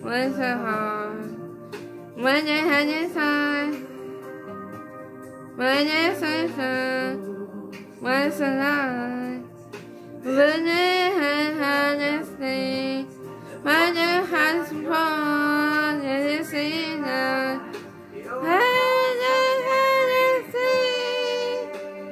What's the heart? When you had your time, when you sunshine, what's the line? When you had this thing, when you had some fun, and you see that. When you had this thing,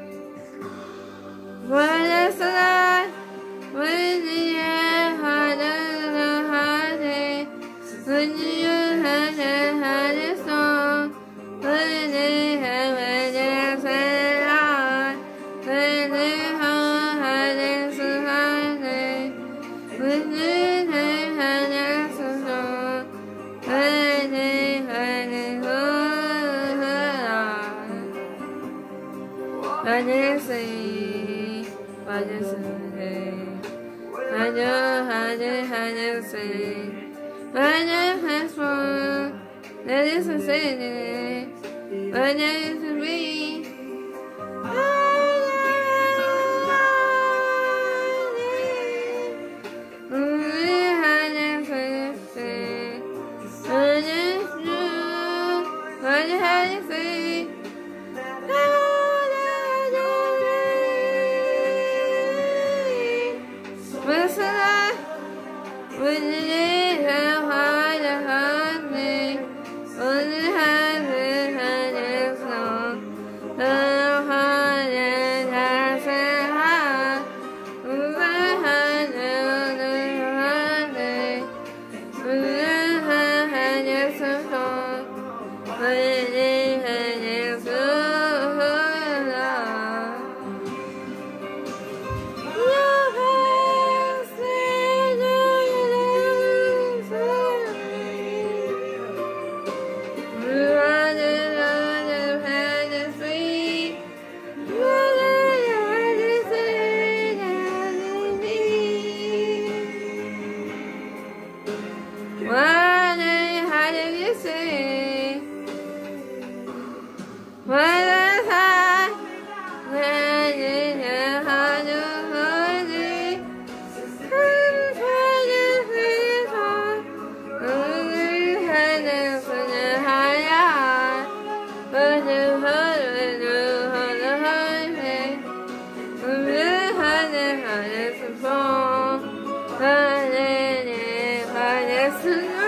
when it's the line, when you had the heartache, when you had a song, when you had a sad when you had a heartache, when you had a song, when you had a what you say, what you say, what you say, what you have fun, that is a say, what is to be. What you had to say. What's the life? When you have hard a heartache, when you have a song, the heart and has a heart, when you have a heartache, when you have a song, when you have a song. What did you say? What was I? When did you have to hold it? I'm trying to feel hard. You had to put it higher. But you hold it, you hold it. You had to hold it for. But then it was